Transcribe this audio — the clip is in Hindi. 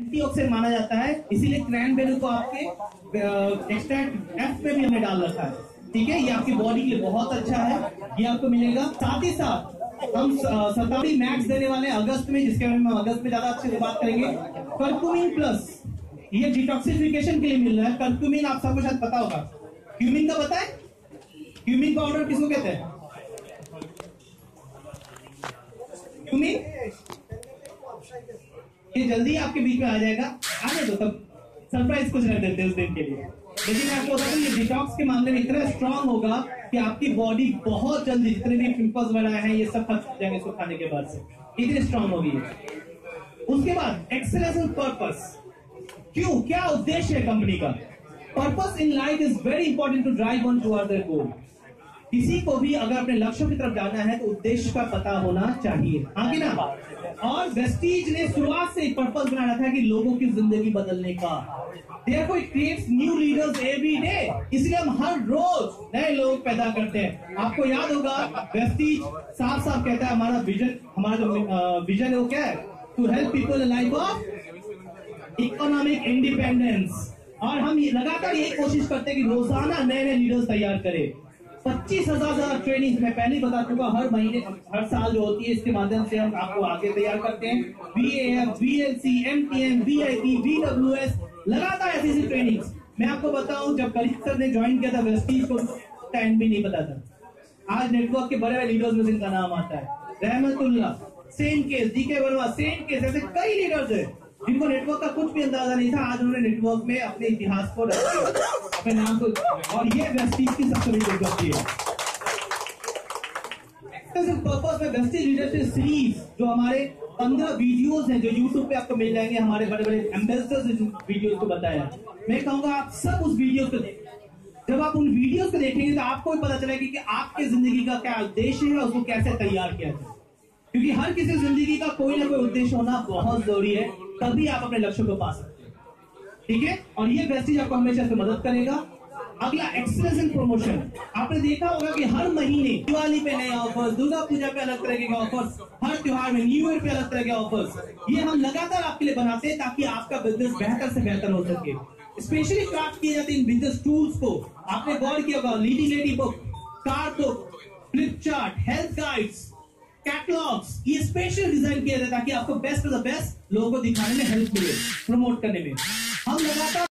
एंटीऑक्सीडेंट माना जाता है, इसीलिए क्रैनबेरी को आपके एक्सट्रैक्ट एफ में भी हमने डाल रखा है। ठीक है, ये आपकी बॉडी के लिए बहुत अच्छा है, ये आपको मिलेगा। साथ ही साथ हम शताब्दी मैक्स देने वाले हैं अगस्त में, जिसके बारे में हम अगस्त में ज्यादा अच्छे से बात करेंगे। कर्कुमिन प्लस, ये डिटॉक्सिफिकेशन के लिए मिल रहा है। कर्कुमिन आप सबको शायद पता होगा, क्यूमिन का पता है? क्यूमिन पाउडर किसको कहते हैं? क्यूमिन, ये जल्दी आपके बीच में आ जाएगा, आने दो, तब सरप्राइज कुछ रख देते हैं उस दिन के लिए। लेकिन मैं आपको बता दूं, ये डिटॉक्स के मामले में इतना स्ट्रांग होगा कि आपकी बॉडी बहुत जल्दी, जितने भी पिंपल्स वगैरह हैं ये सब खत्म हो जाएंगे इसको खाने के बाद से, इतनी स्ट्रांग होगी ये। उसके बाद एक्सेलेंस एंड पर्पस, क्यों, क्या उद्देश्य है कंपनी का? Purpose in life is very important to drive on toward their goal. किसी को भी अगर अपने लक्ष्यों की तरफ जाना है तो उद्देश्य का पता होना चाहिए, हाँ कि ना? और वेस्टीज ने शुरुआत से पर्पस बना रखा है कि लोगों की जिंदगी बदलने का। Therefore it creates new leaders every day। इसलिए हम हर रोज नए लोग पैदा करते हैं। आपको याद होगा वेस्टीज साफ साफ कहता है हमारा विजन, हमारा जो विजन है वो क्या है? To help people in life of economic independence. और हम लगातार ये कोशिश करते हैं कि रोजाना नए नए लीडर्स तैयार करें। 25,000 ट्रेनिंग मैं पहले ही बता चुका, हर महीने हर साल जो होती है इसके माध्यम से हम आपको आगे तैयार करते हैं। VAF, VLC, MTN, VIP, VWS, लगातार ऐसी ट्रेनिंग्स। मैं आपको बताऊं, जब कलीग सर ने ज्वाइन किया था वेस्टीज को, टाइम भी नहीं पता था। आज नेटवर्क के बड़े बड़े लीडर्स में इनका नाम आता है। Rahmatullah, Sen case, DK Verma, Sen case, ऐसे कई लीडर्स है जिनको नेटवर्क का कुछ भी अंदाजा नहीं था। आज उन्होंने नेटवर्क में अपने इतिहास को रख दिया, अपने नाम को, और ये वेस्टीज की सबसे बड़ी उपलब्धि है। पर्पस में वेस्टीज लीडरशिप सीरीज, जो हमारे 15 वीडियोस हैं जो YouTube पे आपको मिल जाएंगे, हमारे बड़े बड़े एम्बेसडर्स ने वीडियोस को बताया। मैं कहूंगा आप सब उस वीडियोस को देखें। जब आप उन वीडियोस को देखेंगे तो आपको भी पता चलेगा कि आपके जिंदगी का क्या उद्देश्य है और उसको कैसे तैयार किया जाए। क्योंकि हर किसी जिंदगी का कोई ना कोई उद्देश्य होना बहुत जरूरी है, तभी आप अपने लक्ष्य को पा सकते हैं। ठीक है, और ये वेस्टीज आपको हमेशा से मदद करेगा। अगला, एक्सलेंस इन प्रमोशन। आपने देखा होगा कि हर महीने दिवाली पे नए ऑफर्स, दुर्गा पूजा पे अलग तरह के ऑफर्स, हर त्योहार में, न्यू ईयर पे अलग तरह के ऑफर्स, ये हम लगातार आपके लिए बनाते हैं ताकि आपका बिजनेस बेहतर से बेहतर हो सके। स्पेशली क्राफ्ट किए जाते हैं इन बिजनेस टूल्स को। आपने गौर किया होगा, leading lady book, car book, flip chart, health guides, catalogues, ये स्पेशल डिजाइन किया जाता है ताकि आपको बेस्ट ऑफ द बेस्ट लोगों को दिखाने में हेल्प मिले, प्रमोट करने में। हम लगातार